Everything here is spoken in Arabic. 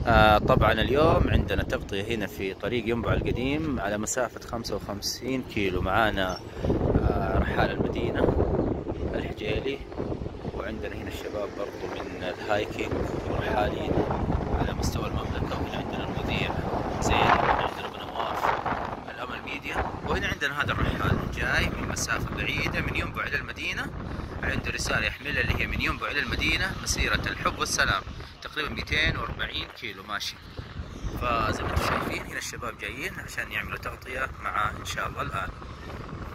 طبعا اليوم عندنا تغطية هنا في طريق ينبع القديم على مسافة 55 كيلو. معانا رحال المدينة الحجيلي، وعندنا هنا الشباب برضو من الهايكينج والرحالين على مستوى المملكة. وهنا عندنا المذيع زين، عندنا ابو نواف من الأمل ميديا. وهنا عندنا هذا الرحال جاي من مسافة بعيدة من ينبع إلى المدينة، عنده رسالة يحملها اللي هي من ينبع إلى المدينة مسيرة الحب والسلام، تقريبا 240 كيلو ماشي. فزي ما انتم شايفين هنا الشباب جايين عشان يعملوا تغطية معاه إن شاء الله الآن.